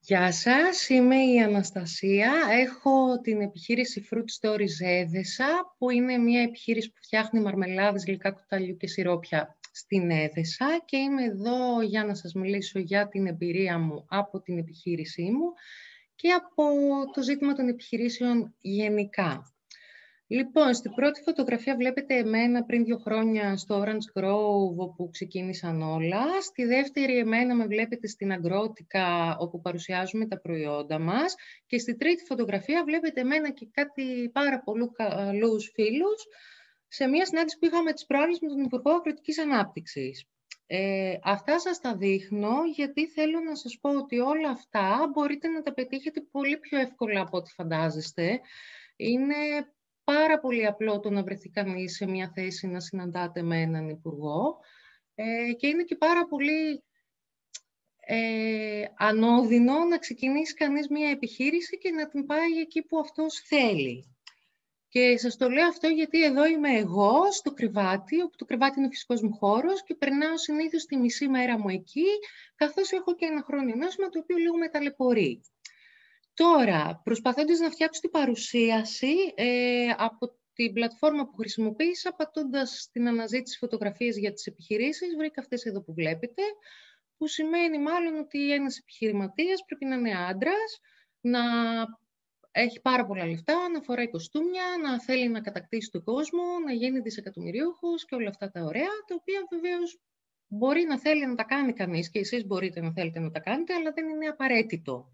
Γεια σας, είμαι η Αναστασία. Έχω την επιχείρηση Fruit Stories Έδεσα, που είναι μια επιχείρηση που φτιάχνει μαρμελάδες, γλυκά κουταλιού και σιρόπια στην Έδεσα και είμαι εδώ για να σας μιλήσω για την εμπειρία μου από την επιχείρησή μου και από το ζήτημα των επιχειρήσεων γενικά. Λοιπόν, στην πρώτη φωτογραφία βλέπετε εμένα πριν 2 χρόνια στο Orange Grove, όπου ξεκίνησαν όλα. Στη δεύτερη εμένα με βλέπετε στην Αγκρότικα, όπου παρουσιάζουμε τα προϊόντα μας. Και στη τρίτη φωτογραφία βλέπετε εμένα και κάτι πάρα πολύ καλούς φίλους, σε μια συνάντηση που είχαμε τις προάλλες με τον Υπουργό Αγροτικής Ανάπτυξης. Αυτά σας τα δείχνω γιατί θέλω να σας πω ότι όλα αυτά μπορείτε να τα πετύχετε πολύ πιο εύκολα από ό,τι φαντάζεστε. Είναι πάρα πολύ απλό το να βρεθεί κανείς σε μια θέση να συναντάτε με έναν υπουργό και είναι και πάρα πολύ ανώδυνο να ξεκινήσει κανείς μια επιχείρηση και να την πάει εκεί που αυτός θέλει. Και σας το λέω αυτό γιατί εδώ είμαι εγώ στο κρεβάτι, όπου το κρεβάτι είναι ο φυσικός μου χώρος και περνάω συνήθως τη μισή μέρα μου εκεί, καθώς έχω και ένα χρόνιο νόσημα το οποίο λίγο με ταλαιπωρεί. Τώρα, προσπαθώντας να φτιάξω την παρουσίαση από την πλατφόρμα που χρησιμοποίησα, πατώντας την αναζήτηση φωτογραφίες για τις επιχειρήσεις, βρήκα αυτές εδώ που βλέπετε, που σημαίνει μάλλον ότι ένας επιχειρηματίας πρέπει να είναι άντρας, να έχει πάρα πολλά λεφτά, να φοράει κοστούμια, να θέλει να κατακτήσει τον κόσμο, να γίνει δισεκατομμυρίουχος και όλα αυτά τα ωραία, τα οποία βεβαίως μπορεί να θέλει να τα κάνει κανείς και εσείς μπορείτε να θέλετε να τα κάνετε, αλλά δεν είναι απαραίτητο.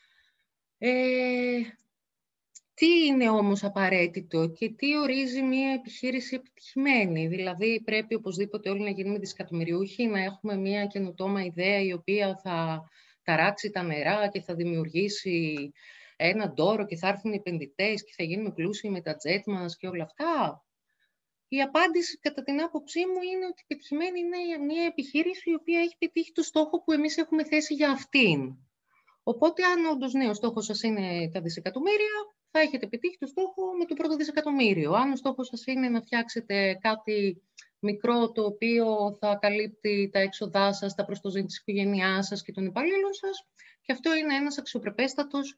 Τι είναι όμως απαραίτητο και τι ορίζει μια επιχείρηση επιτυχημένη? Δηλαδή πρέπει οπωσδήποτε όλοι να γίνουμε δισεκατομμυριούχοι, να έχουμε μια καινοτόμα ιδέα η οποία θα ταράξει τα νερά και θα δημιουργήσει ένα ντόρο και θα έρθουν οι επενδυτές και θα γίνουμε πλούσιοι με τα τζέτ μας και όλα αυτά? Η απάντηση κατά την άποψή μου είναι ότι επιτυχημένη είναι μια επιχείρηση η οποία έχει πετύχει το στόχο που εμείς έχουμε θέσει για αυτήν. Οπότε, αν όντως ο στόχος σας είναι τα δισεκατομμύρια, θα έχετε πετύχει το στόχο με το πρώτο δισεκατομμύριο. Αν ο στόχος σας είναι να φτιάξετε κάτι μικρό, το οποίο θα καλύπτει τα έξοδά σας, τα προστοζήν της οικογένειάς σας και των υπαλλήλων σας, και αυτό είναι ένας αξιοπρεπέστατος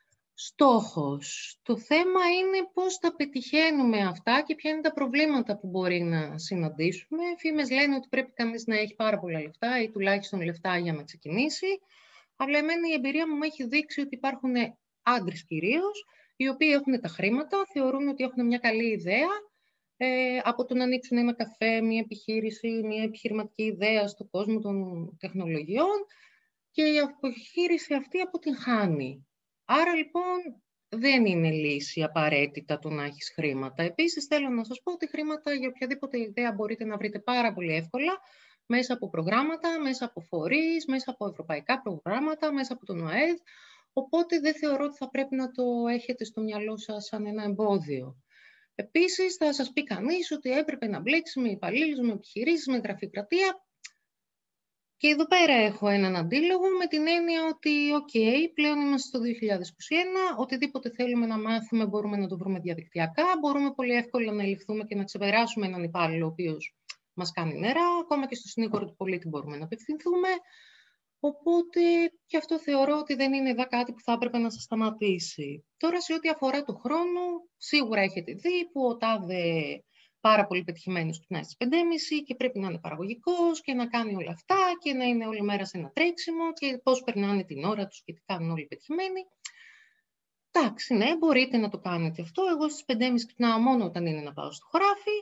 στόχος. Το θέμα είναι πώς τα πετυχαίνουμε αυτά και ποια είναι τα προβλήματα που μπορεί να συναντήσουμε. Φήμες λένε ότι πρέπει κανείς να έχει πάρα πολλά λεφτά ή τουλάχιστον λεφτά για να ξεκινήσει. Αλλά εμένα η εμπειρία μου έχει δείξει ότι υπάρχουν άντρες κυρίως, οι οποίοι έχουν τα χρήματα, θεωρούν ότι έχουν μια καλή ιδέα, από το να ανοίξουν ένα καφέ, μια επιχείρηση, μια επιχειρηματική ιδέα στον κόσμο των τεχνολογιών και η επιχείρηση αυτή αποτυγχάνει. Άρα λοιπόν δεν είναι λύση απαραίτητα το να έχεις χρήματα. Επίσης θέλω να σας πω ότι χρήματα για οποιαδήποτε ιδέα μπορείτε να βρείτε πάρα πολύ εύκολα, μέσα από προγράμματα, μέσα από φορείς, μέσα από ευρωπαϊκά προγράμματα, μέσα από τον ΟΑΕΔ, οπότε δεν θεωρώ ότι θα πρέπει να το έχετε στο μυαλό σας σαν ένα εμπόδιο. Επίσης, θα σας πει κανείς ότι έπρεπε να μπλέξει με υπαλλήλους, με επιχειρήσεις, με γραφειοκρατία. Και εδώ πέρα έχω έναν αντίλογο με την έννοια ότι, πλέον είμαστε στο 2021, οτιδήποτε θέλουμε να μάθουμε μπορούμε να το βρούμε διαδικτυακά, μπορούμε πολύ εύκολα να ελιχθούμε και να ξεπεράσουμε έναν υπάλληλο ο οποίος μας κάνει νερά, ακόμα και στο συνήγορο του πολίτη μπορούμε να απευθυνθούμε. Οπότε και αυτό θεωρώ ότι δεν είναι εδώ κάτι που θα έπρεπε να σας σταματήσει. Τώρα σε ό,τι αφορά το χρόνο, σίγουρα έχετε δει που ο τάδε πάρα πολύ πετυχημένος ξυπνάει στις 5.30 και πρέπει να είναι παραγωγικός και να κάνει όλα αυτά και να είναι όλη μέρα σε ένα τρέξιμο και πώς περνάνε την ώρα τους και τι κάνουν όλοι οι πετυχημένοι. Εντάξει, ναι, μπορείτε να το κάνετε αυτό. Εγώ στις 5.30 ξυπνάω μόνο όταν είναι να πάω στο χωράφι.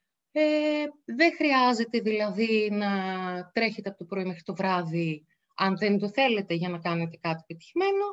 Δεν χρειάζεται δηλαδή να τρέχετε από το πρωί μέχρι το βράδυ αν δεν το θέλετε για να κάνετε κάτι πετυχημένο.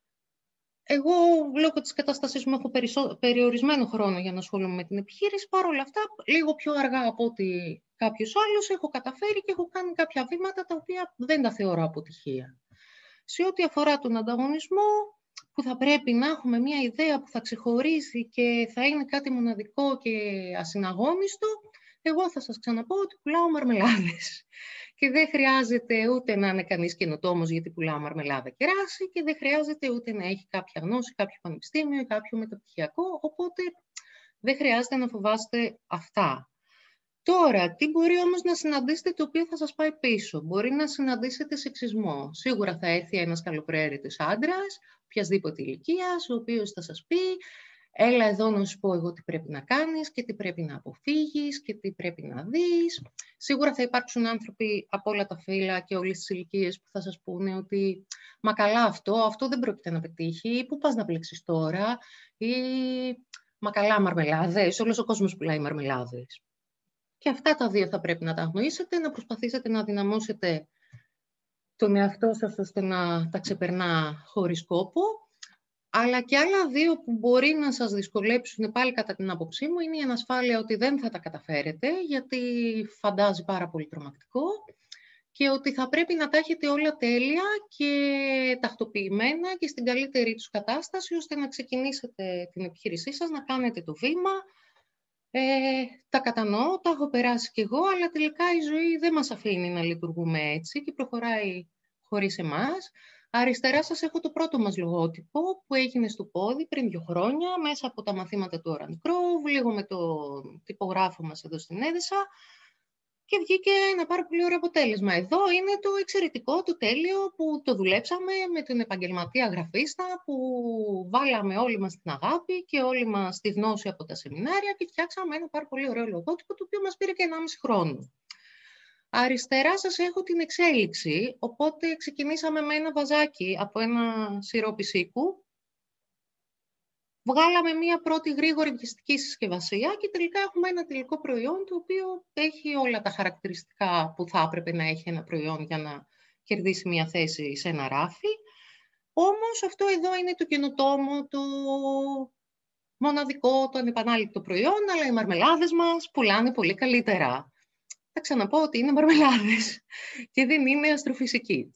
Εγώ λόγω της κατάστασής μου έχω περιορισμένο χρόνο για να ασχολούμαι με την επιχείρηση. Παρ' όλα αυτά, λίγο πιο αργά από ότι κάποιος άλλος έχω καταφέρει και έχω κάνει κάποια βήματα τα οποία δεν τα θεωρώ αποτυχία. Σε ό,τι αφορά τον ανταγωνισμό, που θα πρέπει να έχουμε μια ιδέα που θα ξεχωρίσει και θα είναι κάτι μοναδικό και ασυναγώνιστο, εγώ θα σας ξαναπώ ότι πουλάω μαρμελάδες. Και δεν χρειάζεται ούτε να είναι κανείς καινοτόμος γιατί πουλάω μαρμελάδα κεράσι και δεν χρειάζεται ούτε να έχει κάποια γνώση, κάποιο πανεπιστήμιο ή κάποιο μεταπτυχιακό, οπότε δεν χρειάζεται να φοβάστε αυτά. Τώρα, τι μπορεί όμως να συναντήσετε το οποίο θα σας πάει πίσω. Μπορεί να συναντήσετε σεξισμό. Σίγουρα θα έρθει ένας καλοπροαίρετος άντρας, οποιασδήποτε ηλικίας, ο οποίος θα σας πει «Έλα εδώ να σου πω εγώ τι πρέπει να κάνεις και τι πρέπει να αποφύγεις και τι πρέπει να δεις». Σίγουρα θα υπάρξουν άνθρωποι από όλα τα φύλλα και όλες τις ηλικίες που θα σας πούνε ότι «Μα καλά αυτό δεν πρόκειται να πετύχει» ή «Πού πας να πλέξεις τώρα» ή «Μα καλά μαρμελάδες, όλος ο κόσμος πουλάει μαρμελάδες». Και αυτά τα δύο θα πρέπει να τα αγνοήσετε, να προσπαθήσετε να δυναμώσετε τον εαυτό σας ώστε να τα ξεπερνά χωρίς κόπο. Αλλά και άλλα δύο που μπορεί να σας δυσκολέψουν πάλι κατά την άποψή μου είναι η ανασφάλεια ότι δεν θα τα καταφέρετε, γιατί φαντάζει πάρα πολύ τρομακτικό, και ότι θα πρέπει να τα έχετε όλα τέλεια και τακτοποιημένα και στην καλύτερη τους κατάσταση, ώστε να ξεκινήσετε την επιχείρησή σας, να κάνετε το βήμα. Τα κατανοώ, τα έχω περάσει κι εγώ, αλλά τελικά η ζωή δεν μας αφήνει να λειτουργούμε έτσι και προχωράει χωρίς εμάς. Αριστερά σας έχω το πρώτο μας λογότυπο που έγινε στο πόδι πριν 2 χρόνια, μέσα από τα μαθήματα του Orange Grove, λίγο με το τυπογράφο μας εδώ στην Έδεσα, και βγήκε ένα πάρα πολύ ωραίο αποτέλεσμα. Εδώ είναι το εξαιρετικό, το τέλειο, που το δουλέψαμε με τον επαγγελματία γραφίστα, που βάλαμε όλοι μας την αγάπη και όλοι μας τη γνώση από τα σεμινάρια και φτιάξαμε ένα πάρα πολύ ωραίο λογότυπο, το οποίο μας πήρε και 1,5 χρόνο. Αριστερά σας έχω την εξέλιξη, οπότε ξεκινήσαμε με ένα βαζάκι από ένα σιρόπι σίκου. Βγάλαμε μία πρώτη γρήγορη βιαστική συσκευασία και τελικά έχουμε ένα τελικό προϊόν το οποίο έχει όλα τα χαρακτηριστικά που θα έπρεπε να έχει ένα προϊόν για να κερδίσει μία θέση σε ένα ράφι. Όμως αυτό εδώ είναι το καινοτόμο, το μοναδικό, το ανεπανάληπτο προϊόν, αλλά οι μαρμελάδες μας πουλάνε πολύ καλύτερα. Θα ξαναπώ ότι είναι μαρμελάδες και δεν είναι αστροφυσική.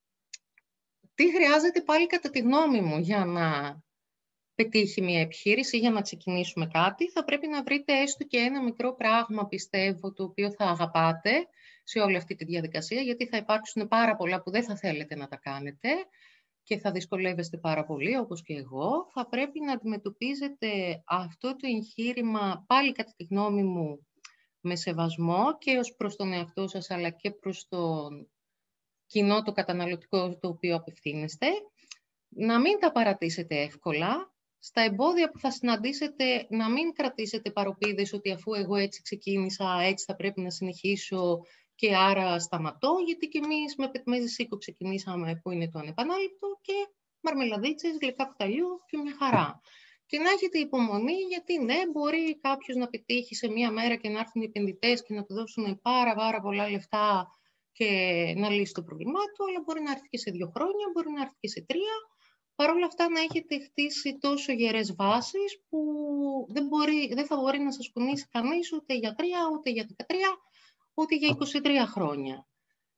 Τι χρειάζεται πάλι κατά τη γνώμη μου για να πετύχει μια επιχείρηση, για να ξεκινήσουμε κάτι? Θα πρέπει να βρείτε έστω και ένα μικρό πράγμα, πιστεύω, το οποίο θα αγαπάτε σε όλη αυτή τη διαδικασία, γιατί θα υπάρξουν πάρα πολλά που δεν θα θέλετε να τα κάνετε και θα δυσκολεύεστε πάρα πολύ, όπως και εγώ. Θα πρέπει να αντιμετωπίζετε αυτό το εγχείρημα, πάλι κατά τη γνώμη μου, με σεβασμό και ως προς τον εαυτό σας, αλλά και προς τον κοινό, το καταναλωτικό, το οποίο απευθύνεστε. Να μην τα παρατήσετε εύκολα. Στα εμπόδια που θα συναντήσετε, να μην κρατήσετε παροπίδες ότι αφού εγώ έτσι ξεκίνησα, έτσι θα πρέπει να συνεχίσω και άρα σταματώ, γιατί και εμείς με πετμέζι σίκο ξεκινήσαμε, που είναι το ανεπανάληπτο, και μαρμελαδίτσες, γλυκά κουταλιού και μια χαρά. Και να έχετε υπομονή, γιατί ναι, μπορεί κάποιος να πετύχει σε μία μέρα και να έρθουν οι επενδυτές και να του δώσουν πάρα πολλά λεφτά και να λύσει το πρόβλημά του, αλλά μπορεί να έρθει και σε 2 χρόνια, μπορεί να έρθει και σε 3. Παρ' όλα αυτά να έχετε χτίσει τόσο γερές βάσεις που δεν θα μπορεί να σας κουνήσει κανείς ούτε για 3, ούτε για 13, ούτε για 23 χρόνια.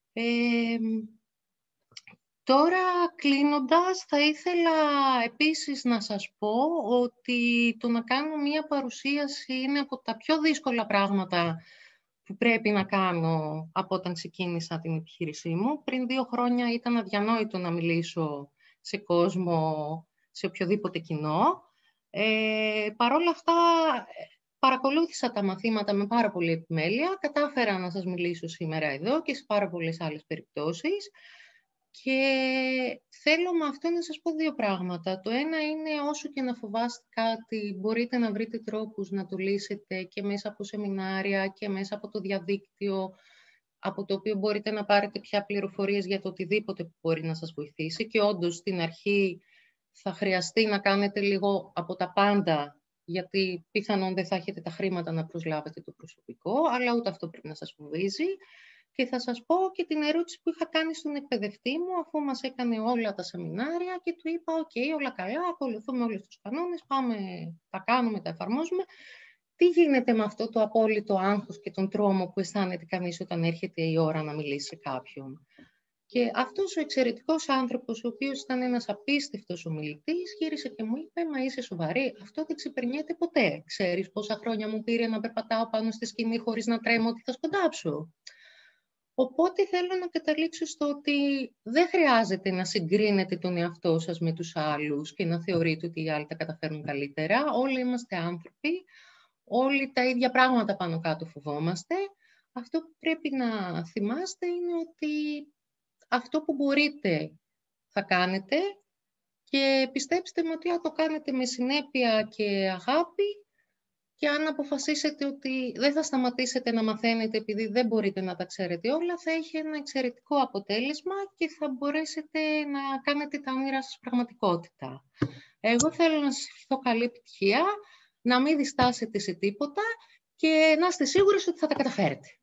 Τώρα, κλείνοντας, θα ήθελα επίσης να σας πω ότι το να κάνω μία παρουσίαση είναι από τα πιο δύσκολα πράγματα που πρέπει να κάνω από όταν ξεκίνησα την επιχείρησή μου. Πριν 2 χρόνια ήταν αδιανόητο να μιλήσω σε κόσμο, σε οποιοδήποτε κοινό. Παρ' όλα αυτά, παρακολούθησα τα μαθήματα με πάρα πολύ επιμέλεια. Κατάφερα να σας μιλήσω σήμερα εδώ και σε πάρα πολλές άλλες περιπτώσεις. Και θέλω με αυτό να σας πω 2 πράγματα. Το ένα είναι, όσο και να φοβάστε κάτι, μπορείτε να βρείτε τρόπους να το λύσετε και μέσα από σεμινάρια και μέσα από το διαδίκτυο, από το οποίο μπορείτε να πάρετε πια πληροφορίες για το οτιδήποτε που μπορεί να σας βοηθήσει. Και όντως, στην αρχή θα χρειαστεί να κάνετε λίγο από τα πάντα, γιατί πιθανόν δεν θα έχετε τα χρήματα να προσλάβετε το προσωπικό, αλλά ούτε αυτό πρέπει να σας φοβίζει. Και θα σας πω και την ερώτηση που είχα κάνει στον εκπαιδευτή μου, αφού μας έκανε όλα τα σεμινάρια, και του είπα «ΟΚ, όλα καλά, ακολουθούμε όλους τους κανόνες, πάμε, τα κάνουμε, τα εφαρμόζουμε». Τι γίνεται με αυτό το απόλυτο άγχος και τον τρόμο που αισθάνεται κανείς όταν έρχεται η ώρα να μιλήσει σε κάποιον? Και αυτός ο εξαιρετικός άνθρωπος, ο οποίος ήταν ένας απίστευτος ομιλητής, γύρισε και μου είπε «Μα είσαι σοβαρή? Αυτό δεν ξεπερνιέται ποτέ. Ξέρεις πόσα χρόνια μου πήρε να περπατάω πάνω στη σκηνή χωρίς να τρέμω ότι θα σκοντάψω?» Οπότε θέλω να καταλήξω στο ότι δεν χρειάζεται να συγκρίνετε τον εαυτό σας με τους άλλους και να θεωρείτε ότι οι άλλοι τα καταφέρνουν καλύτερα. Όλοι είμαστε άνθρωποι. όλοι τα ίδια πράγματα πάνω κάτω φοβόμαστε. Αυτό που πρέπει να θυμάστε είναι ότι αυτό που μπορείτε θα κάνετε και πιστέψτε με ότι αν το κάνετε με συνέπεια και αγάπη και αν αποφασίσετε ότι δεν θα σταματήσετε να μαθαίνετε επειδή δεν μπορείτε να τα ξέρετε όλα, θα έχει ένα εξαιρετικό αποτέλεσμα και θα μπορέσετε να κάνετε τα όνειρά σας πραγματικότητα. Εγώ θέλω να σας ευχηθώ καλή επιτυχία, να μην διστάσετε σε τίποτα και να είστε σίγουροι ότι θα τα καταφέρετε.